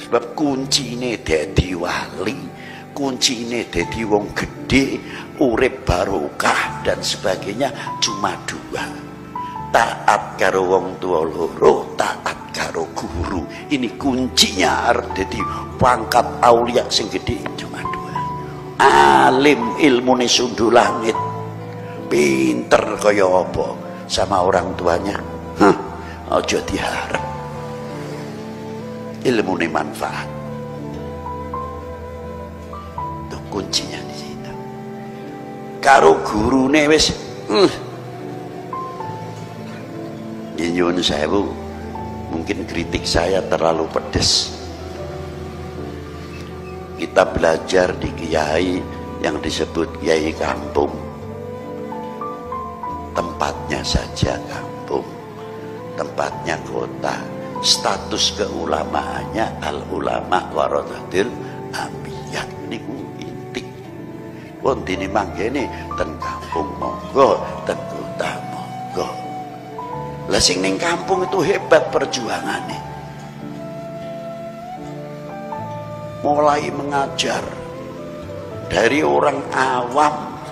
Sebab kuncine dadi wali, kuncine dadi wong gede, urip barokah dan sebagainya cuma dua. Taat karo wong tua loro, taat karo guru. Ini kuncinya arep dadi pangkat aulia sing gede cuma dua. Alim ilmune sundu langit, pinter kaya apa sama orang tuanya, aja diharap. Ilmune manfaat. Itu kuncinya di situ. Karo gurune wis nyuwun sewu, mungkin kritik saya terlalu pedes. Kita belajar di kiai yang disebut kiai kampung, tempatnya saja kampung, tempatnya kota. Status keulamaannya al ulama warathatul anbiya niku intik. Wong dene manggene ten kampung monggo, ten kota monggo. Lah sing ning kampung itu hebat perjuangannya. Mulai mengajar dari orang awam,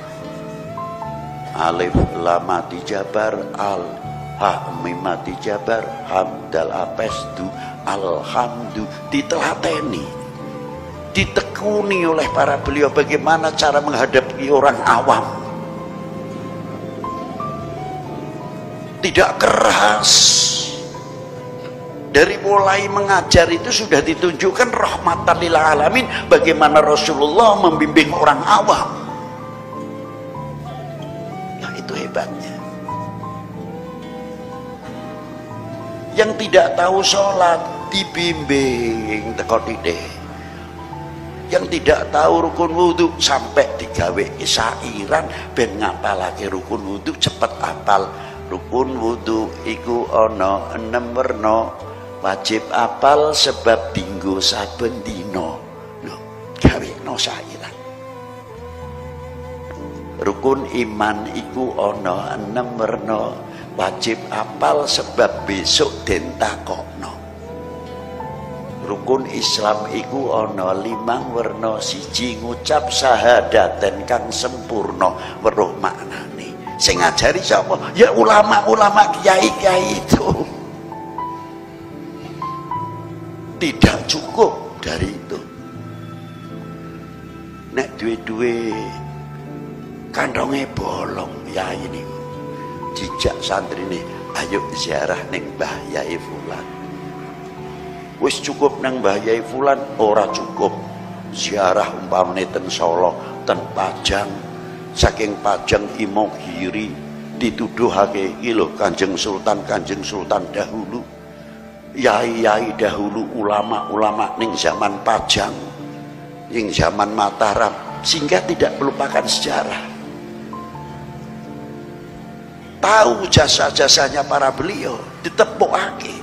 alif lam mati jabar al ha mimati jabar hamdal apesdu alhamdu, ditelateni, ditekuni oleh para beliau bagaimana cara menghadapi orang awam. Tidak keras. Dari mulai mengajar itu sudah ditunjukkan rahmatan lil alamin, bagaimana Rasulullah membimbing orang awam. Nah itu hebatnya. Yang tidak tahu sholat dibimbing teko titik. Yang tidak tahu rukun wudhu sampai digawe syairan ben ngapalake rukun wudhu cepet apal. Rukun wudhu iku ana 6 werna, wajib apal sebab dinggo saben dina. Lho, gaweno syairan. Rukun iman iku ana 6 werna, wajib apal sebab besok den takokno. Rukun Islam iku ana 5 werna, siji ngucap syahadaten kang sempurna weruh maknane. Sing ngajari sapa? Ya ulama-ulama kiai-kiai itu. Tidak cukup dari itu. Nek duwe-duwe kantongnya bolong ya ini. Jejak santri nih, ayo ziarah neng Mbah Yai Fulan. Wis cukup neng Mbah Yai Fulan, ora cukup. Ziarah umpamane ten Solo, ten Pajang, saking Pajang Imogiri dituduhake iki lho Kanjeng Sultan dahulu. Yai-yai dahulu, ulama-ulama ning zaman Pajang, ning zaman Mataram, sehingga tidak melupakan sejarah. Tahu jasa-jasanya para beliau, ditepukake.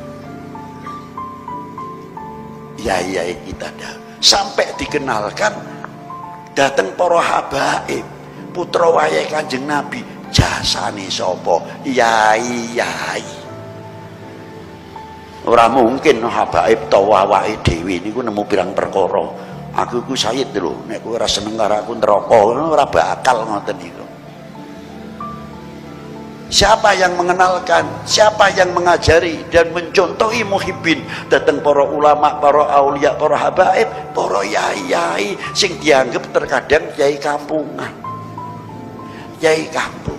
Yai-yai kita dah sampai dikenalkan, datang para habaib, putra wayahe Kanjeng Nabi, jasane sapa? Yai-yai. Ora mungkin habaib tawa awake dhewe niku nemu pirang perkara. Aku iku sayid lho, nek kowe ora seneng karo aku neraka, ora bakal ngoten niku. Siapa yang mengenalkan, siapa yang mengajari dan mencontohi muhibbin, datang para ulama, para aulia, para habaib, para yai-yai sing dianggap terkadang yai kampungan, yai kampung.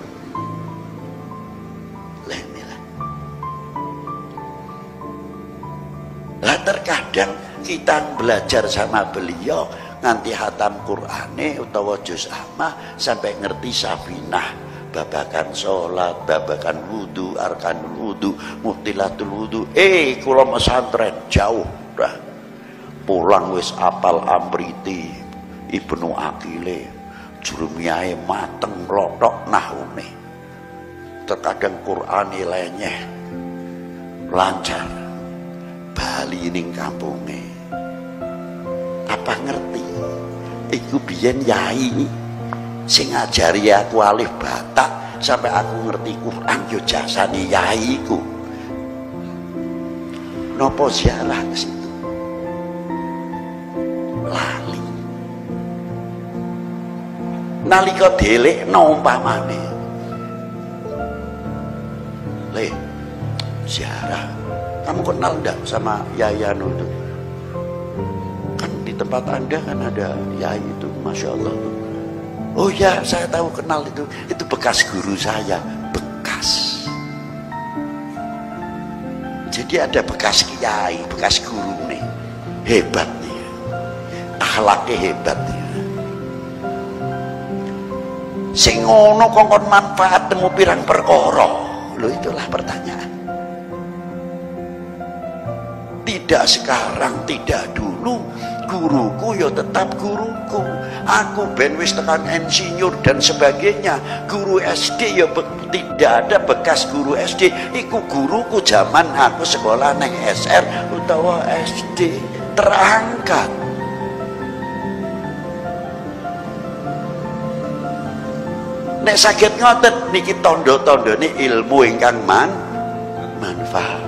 Lah terkadang kita belajar sama beliau nganti hatam Qur'ane utawa juz amma sampai ngerti Safinah, babakan sholat, babakan wudu, arkanul wudu, mubtilatul wudu. Kula pesantren jauh dah. Pulang wis apal Amriti, Ibnu Aqile, Jurumiyah mateng lotok nahune. Terkadang Qur'ane lenyeh, lancar. Bali ning kampunge. Apa ngerti? Iku biyen yai sing ngajari aku alif Batak sampai aku ngerti Quran yo jasane yai iku. Napa ziarah ke situ? lali. Nalika delekno umpamane, Le, Ziarah, kamu kenal enggak sama Yai Anu itu? Kan di tempat Anda kan ada Yai itu, Masya Allah. Oh ya, saya tahu, kenal itu bekas guru saya. Bekas. Jadi ada bekas kiai, bekas guru nih. Hebat nih. Akhlaknya hebat nih. Sing ngono kongkon manfaat temu pirang perkara. Loh, itulah pertanyaan. Tidak sekarang, tidak dulu. Guruku ya tetap guruku. Aku ben wis tekan insinyur dan sebagainya. Guru SD ya tidak ada bekas guru SD. Iku guruku zaman aku sekolah neng SR utawa SD terangkat. Nek saged ngoten niki tondo-tondone ilmu ingkang manfaat.